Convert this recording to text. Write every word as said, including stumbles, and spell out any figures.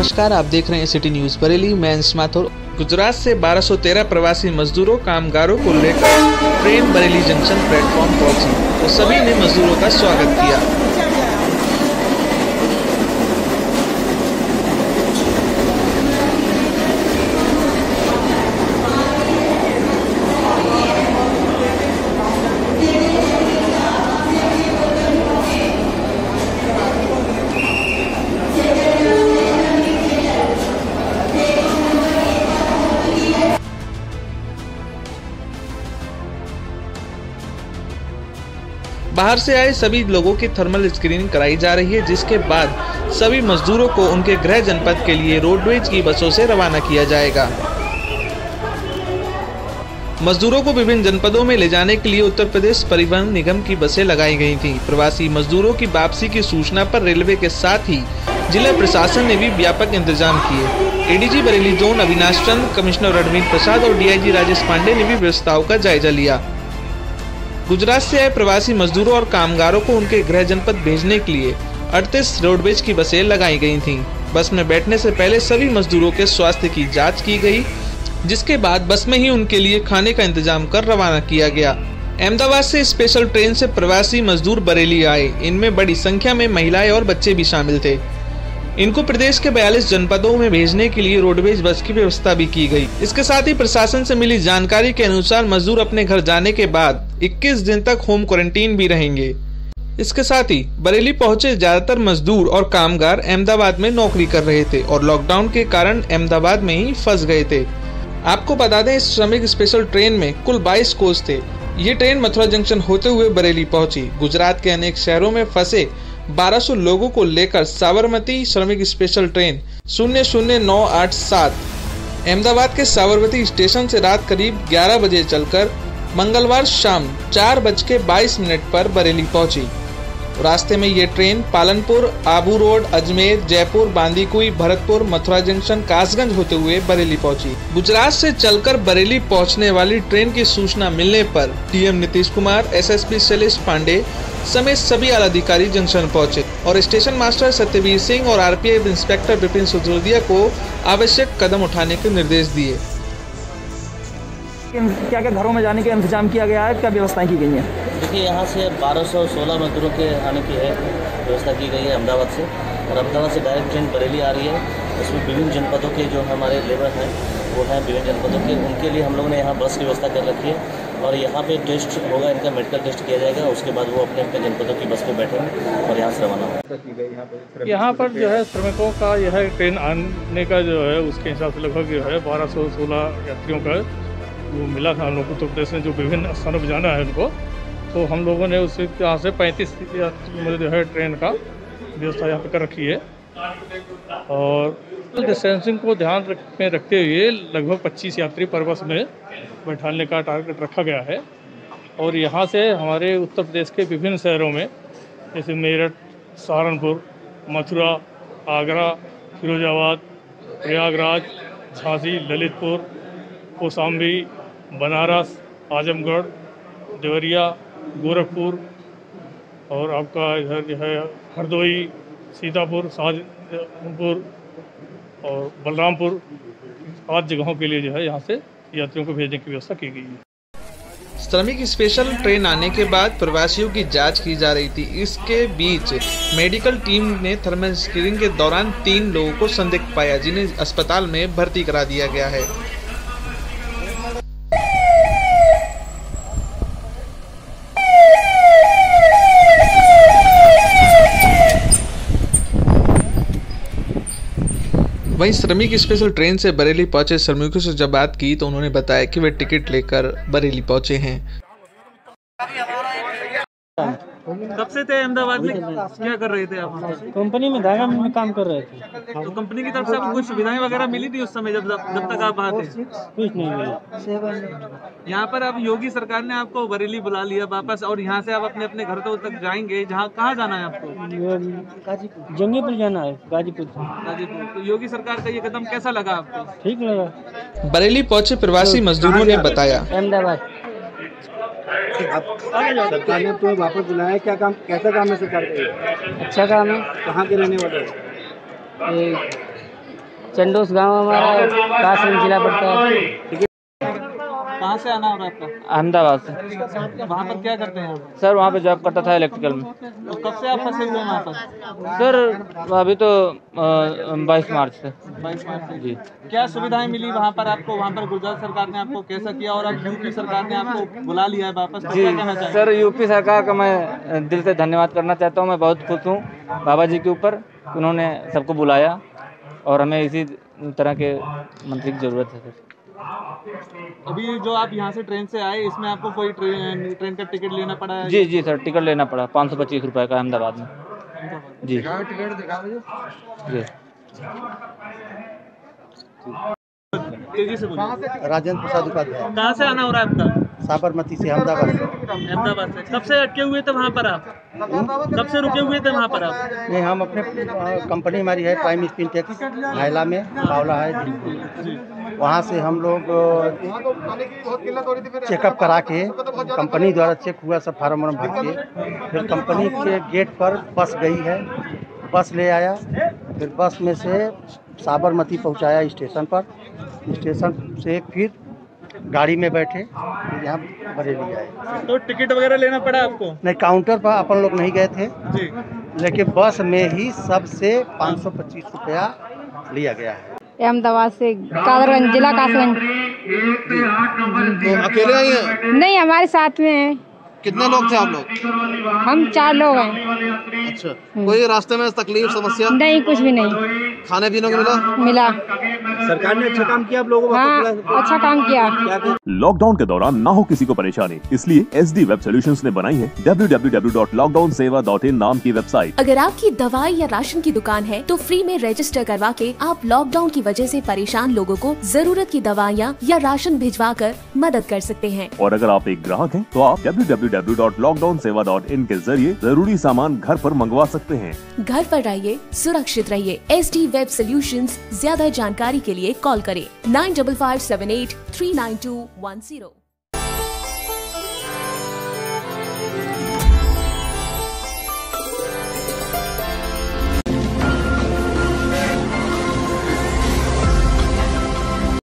नमस्कार, आप देख रहे हैं सिटी न्यूज बरेली। मैं अंश माथुर। गुजरात से बारह सौ तेरह प्रवासी मजदूरों कामगारों को लेकर ट्रेन बरेली जंक्शन प्लेटफॉर्म पहुंची तो सभी ने मजदूरों का स्वागत किया। बाहर से आए सभी लोगों की थर्मल स्क्रीनिंग कराई जा रही है, जिसके बाद सभी मजदूरों को उनके गृह जनपद के लिए रोडवेज की बसों से रवाना किया जाएगा। मजदूरों को विभिन्न जनपदों में ले जाने के लिए उत्तर प्रदेश परिवहन निगम की बसें लगाई गई थीं। प्रवासी मजदूरों की वापसी की सूचना पर रेलवे के साथ ही जिला प्रशासन ने भी व्यापक इंतजाम किए। ADG Bareilly zone Avinash Chandra, commissioner Ranvir Prasad और डीआईजी राजेश पांडे ने भी व्यवस्थाओं का जायजा लिया। गुजरात से आए प्रवासी मजदूरों और कामगारों को उनके गृह जनपद भेजने के लिए अड़तीस रोडवेज की बसें लगाई गई थीं। बस में बैठने से पहले सभी मजदूरों के स्वास्थ्य की जांच की गई, जिसके बाद बस में ही उनके लिए खाने का इंतजाम कर रवाना किया गया। अहमदाबाद से स्पेशल ट्रेन से प्रवासी मजदूर बरेली आए। इनमें बड़ी संख्या में महिलाएं और बच्चे भी शामिल थे। इनको प्रदेश के बयालीस जनपदों में भेजने के लिए रोडवेज बस की व्यवस्था भी की गई। इसके साथ ही प्रशासन से मिली जानकारी के अनुसार मजदूर अपने घर जाने के बाद इक्कीस दिन तक होम क्वारंटीन भी रहेंगे। इसके साथ ही बरेली पहुंचे ज्यादातर मजदूर और कामगार अहमदाबाद में नौकरी कर रहे थे और लॉकडाउन के कारण अहमदाबाद में ही फंस गए थे। आपको बता दें, इस श्रमिक स्पेशल ट्रेन में कुल बाईस कोच थे। ये ट्रेन मथुरा जंक्शन होते हुए बरेली पहुंची। गुजरात के अनेक शहरों में फंसे बारह सौ लोगों को लेकर साबरमती श्रमिक स्पेशल ट्रेन शून्य शून्य नौ आठ सात अहमदाबाद के साबरमती स्टेशन से रात करीब ग्यारह बजे चलकर मंगलवार शाम चार बज के बाईस मिनट पर बरेली पहुंची। रास्ते में ये train Palanpur, Abu road, Ajmer, Jaipur, Bandikui, Bharatpur, Mathura junction, Kasganj होते हुए बरेली पहुंची। गुजरात से चलकर बरेली पहुंचने वाली ट्रेन की सूचना मिलने पर डीएम नीतीश कुमार, एसएसपी शैलेश पांडे समेत सभी आला अधिकारी जंक्शन पहुंचे और स्टेशन मास्टर सत्यवीर सिंह और आरपीएफ इंस्पेक्टर विपिन सिसोदिया को आवश्यक कदम उठाने के निर्देश दिए। क्या क्या घरों में जाने का इंतजाम किया गया है, क्या व्यवस्थाएं की गई हैं? देखिए, यहाँ से बारह सौ सोलह मजदूरों के आने की है व्यवस्था की गई है अहमदाबाद से, और अहमदाबाद से डायरेक्ट ट्रेन बरेली आ रही है। उसमें विभिन्न जनपदों के जो हमारे लेबर हैं वो हैं विभिन्न जनपदों के, उनके लिए हम लोगों ने यहाँ बस की व्यवस्था कर रखी है और यहाँ पे टेस्ट होगा, इनका मेडिकल टेस्ट किया जाएगा। उसके बाद वो अपने अपने जनपदों की बस पे बैठेंगे और यहाँ से रवाना होगा। यहाँ पर जो है श्रमिकों का यह ट्रेन आने का जो है उसके हिसाब से लगभग जो है बारह सौ सोलह यात्रियों का वो मिला था हम लोग को। उत्तर प्रदेश में जो विभिन्न स्थानों पर जाना है उनको, तो हम लोगों ने उससे यहाँ से पैंतीस मतलब जो है ट्रेन का व्यवस्था यहाँ पे कर रखी है और डिस्टेंसिंग को ध्यान में रखते हुए लगभग पच्चीस यात्री पर बस में बैठाने का टारगेट रखा गया है। और यहाँ से हमारे उत्तर प्रदेश के विभिन्न शहरों में जैसे मेरठ, सहारनपुर, मथुरा, आगरा, फिरोजाबाद, प्रयागराज, झांसी, ललितपुर, कौशाम्बी, बनारस, आजमगढ़, देवरिया, गोरखपुर और आपका इधर जो है हरदोई, सीतापुर, शाहजहाँपुर और बलरामपुर, पाँच जगहों के लिए जो है यहाँ से यात्रियों को भेजने की व्यवस्था की गई है। श्रमिक स्पेशल ट्रेन आने के बाद प्रवासियों की जांच की जा रही थी। इसके बीच मेडिकल टीम ने थर्मल स्क्रीनिंग के दौरान तीन लोगों को संदिग्ध पाया, जिन्हें अस्पताल में भर्ती करा दिया गया है। वहीं श्रमिक स्पेशल ट्रेन से बरेली पहुंचे श्रमिकों से जब बात की तो उन्होंने बताया कि वे टिकट लेकर बरेली पहुंचे हैं। कब से थे अहमदाबाद में, क्या कर रहे थे आप? कंपनी में धागा में काम कर रहे थे। तो कंपनी की तरफ से आपको कुछ सुविधाएं वगैरह मिली थी उस समय जब जब तक आप वहाँ थे? कुछ नहीं मिला। यहाँ पर अब योगी सरकार ने आपको बरेली बुला लिया वापस और यहाँ से आप अपने अपने घर तक जाएंगे। जहाँ कहाँ जाना है आपको? गाजीपुर, जंगीपुर जाना है। गाजीपुर गाजीपुर। तो योगी सरकार का ये कदम कैसा लगा आपको? ठीक लगा। बरेली पहुंचे प्रवासी मजदूरों ने बताया, अहमदाबाद सरकार ने तुम्हें वापस बुलाया, क्या काम, कैसा काम है सरकार का? अच्छा काम है। कहाँ के रहने वाले? चंडोस गांव हमारा कासगंज जिला पड़ता है। कहाँ से आना हो रहा है आपका? अहमदाबाद से। वहाँ पर क्या करते हैं आप? सर वहाँ पे जॉब करता था इलेक्ट्रिकल में। तो कब से आप फंसे हुए हैं वहाँ पर? सर अभी तो बाईस मार्च से। बाईस मार्च से। जी। क्या सुविधाएं मिली वहाँ पर आपको? वहाँ पर गुजरात सरकार ने आपको कैसा किया और अब यूपी सरकार ने आपको बुला लिया है वापस, तो जी क्या कहना चाहेंगे? सर, यूपी सरकार का मैं दिल से धन्यवाद करना चाहता हूँ। मैं बहुत खुश हूँ बाबा जी के ऊपर, उन्होंने सबको बुलाया और हमें इसी तरह के मंत्री की ज़रूरत है सर। अभी जो आप यहाँ से ट्रेन से आए, इसमें आपको कोई ट्रेन ट्रेन का टिकट लेना पड़ा है? जी जी सर, टिकट लेना पड़ा पाँच सौ पच्चीस रुपये का अहमदाबाद में। जी जी तेजी से बोलिए। राजेंद्र प्रसाद उपाध्याय, कहाँ से आना हो रहा है आपका? साबरमती से, अहमदाबाद से। अहमदाबाद से। कब से अटके हुए थे वहाँ पर आप? कब से रुके हुए थे वहाँ पर आप? नहीं, हम अपने अ, कंपनी हमारी है प्राइम स्पिन टेक्स, हाइला में, बावला है जी। वहाँ से हम लोग चेकअप करा के, कंपनी द्वारा चेक हुआ, सब फार्म वार्म भर के, फिर कंपनी के गेट पर बस गई है, बस ले आया, फिर बस में से साबरमती पहुँचाया स्टेशन पर, स्टेशन से फिर गाड़ी में बैठे यहाँ बरेली आए। तो टिकट वगैरह लेना पड़ा आपको? नहीं, काउंटर पर अपन लोग नहीं गए थे जी। लेकिन बस में ही सबसे पाँच सौ पच्चीस रुपया लिया गया है। अहमदाबाद से, कादरगंज, जिला कासगंज। तो अकेले आई हैं? नहीं, हमारे साथ में है। कितने लोग थे आप लोग? हम चार लोग हैं। अच्छा, कोई रास्ते में तकलीफ समस्या? नहीं, कुछ भी नहीं। खाने पीने को मिला? मिला। सरकार ने अच्छा काम किया आप लोगों को? हाँ, अच्छा काम किया। लॉकडाउन के दौरान ना हो किसी को परेशानी, इसलिए एस डी वेब सॉल्यूशंस ने बनाई है W W W dot lockdown Seva dot in नाम की वेबसाइट। अगर आपकी दवाई या राशन की दुकान है तो फ्री में रजिस्टर करवा के आप लॉकडाउन की वजह से परेशान लोगों को जरूरत की दवाइयाँ या राशन भिजवा कर मदद कर सकते हैं। और अगर आप एक ग्राहक हैं तो आप W W W dot lockdown Seva dot in के जरिए जरूरी सामान घर पर मंगवा सकते हैं। घर पर रहिए, सुरक्षित रहिए। S D web solutions. ज्यादा जानकारी के लिए कॉल करें nine double five seven eight three nine two one zero.